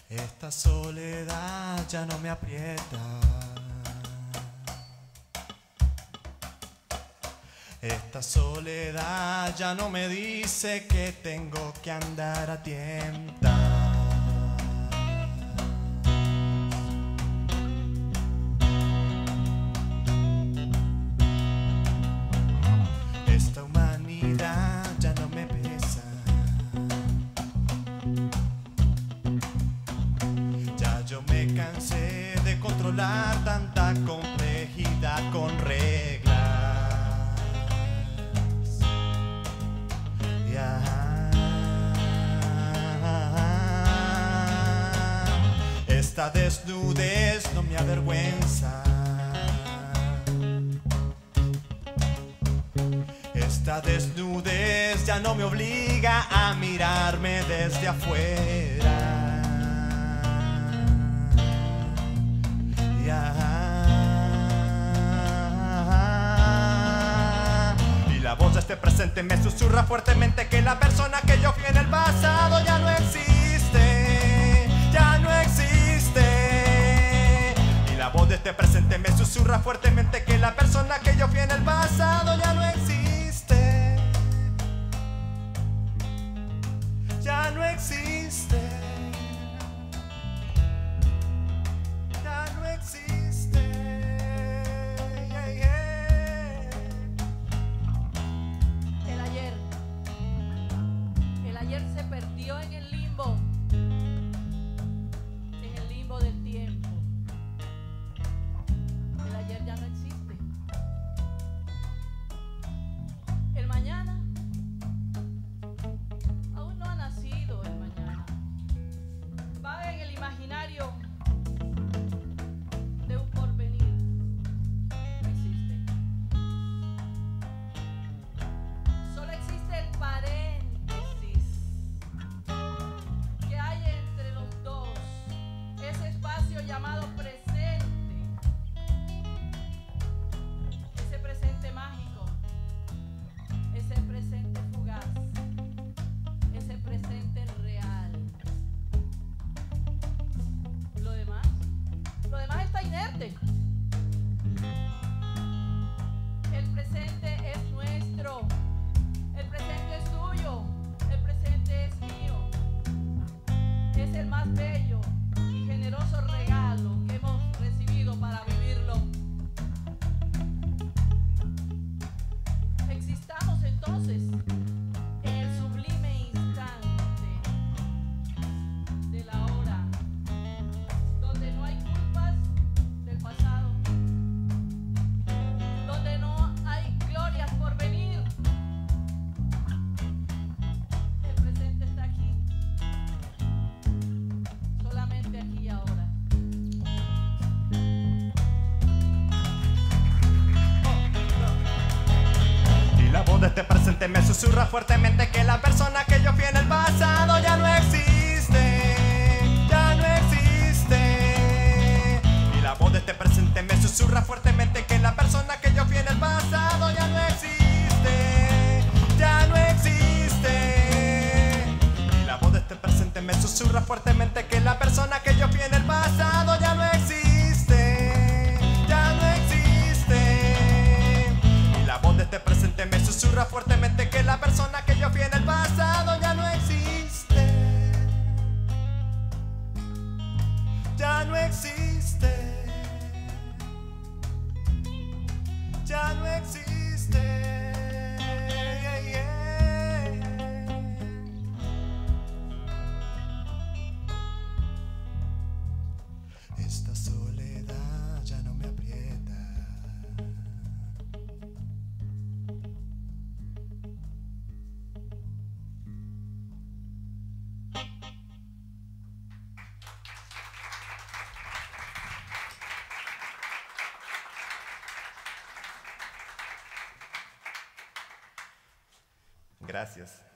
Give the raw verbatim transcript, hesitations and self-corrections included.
Esta soledad ya no me aprieta. Esta soledad ya no me dice que tengo que andar a tientas. Esta humanidad ya no me pesa. Ya yo me cansé de controlar tanta complejidad con reglas. Esta desnudez no me avergüenza. Esta desnudez ya no me obliga a mirarme desde afuera. Y la voz de este presente me susurra fuertemente que la persona que yo fui en el pasado ya no existe, ya no existe. Y la voz de este presente me susurra fuertemente que la persona que yo fui en el pasado ya no existe, ya no existe, ya no existe. Yeah, yeah. El ayer, el ayer se perdió en el limbo, en el limbo del tiempo. El ayer ya no existe. El mañana aún no ha nacido. El mañana va en el imaginario de un porvenir. No existe. Solo existe el paréntesis que hay entre los dos, ese espacio llamado presente, ese presente mágico, ese presente fugaz, ese presente real. Lo demás, lo demás está inerte. El presente es nuestro, el presente es tuyo, el presente es mío. Es el más bello y generoso regalo que hemos recibido para vivirlo. Existamos entonces en el sublime instante de la hora, donde no hay culpas del pasado, donde no hay glorias por venir. El presente está aquí, solamente aquí y ahora. Y la voz de este presente me susurra fuertemente que la persona que yo fui en el pasado ya no existe, ya no existe. Y la voz de este presente me susurra fuertemente que la persona que yo fui en el pasado ya no existe, ya no existe. Y la voz de este presente me susurra fuertemente que la persona que yo fui en el pasado ya no existe, ya no existe. Y la voz de este presente me susurra fuertemente que la persona que yo fui en el pasado ya no existe, ya no existe, ya no existe. Yeah, yeah. Esta soledad ya no me aprieta. Gracias.